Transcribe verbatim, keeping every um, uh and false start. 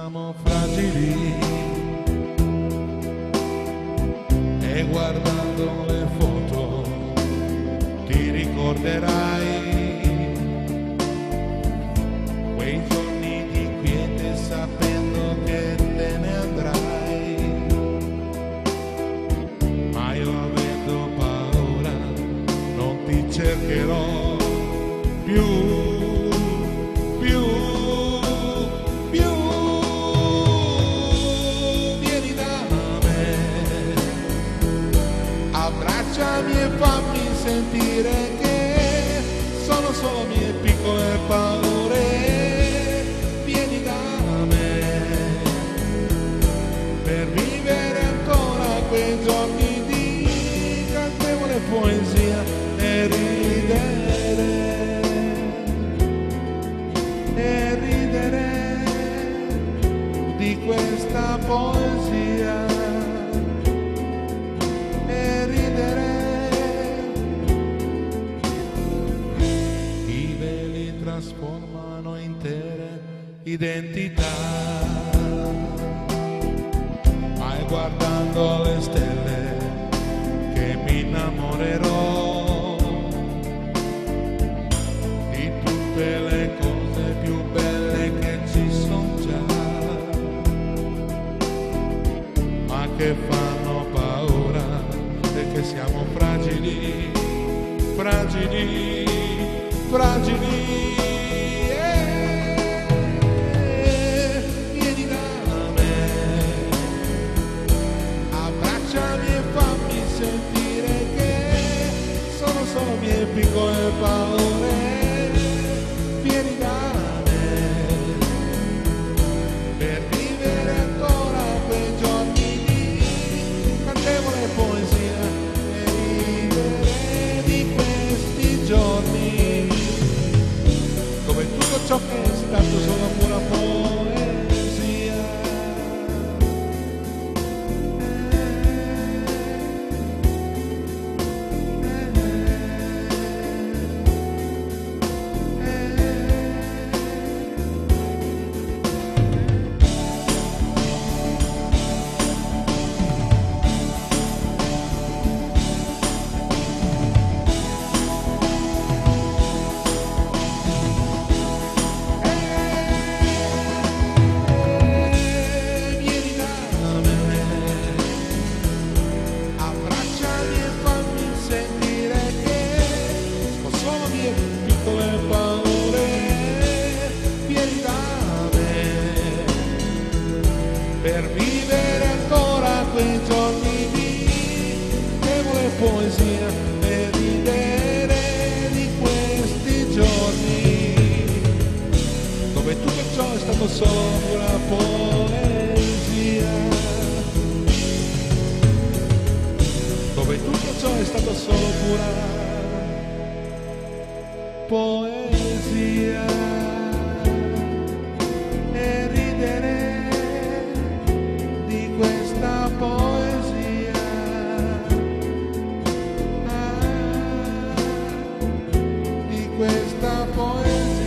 siamo fragili e guardando le foto ti ricorderai quei giorni di quiete sapendo che te ne andrai, ma io avendo paura non ti cercherò più. Abbracciami e fammi sentire che sono solo mie piccole paure. Vieni da me per vivere ancora quei giorni di cantevole poesia e ridere, e ridere di questa poesia. Trasformano intere identità, ma è guardando le stelle che mi innamorerò di tutte le cose più belle che ci sono già, ma che fanno paura perché siamo fragili, fragili, fragili. Sono mie piccole paure, vieni da me per vivere ancora quei giorni di cantevole poesia e ridere di questi giorni dove tutto ciò che è stato solo pura poesia. Per vivere ancora quei giorni di notevole poesia e ridere di questi giorni dove tutto ciò è stato solo pura poesia, dove tutto ciò è stato solo pura poesia e ridere questa poesia, ah, di questa poesia.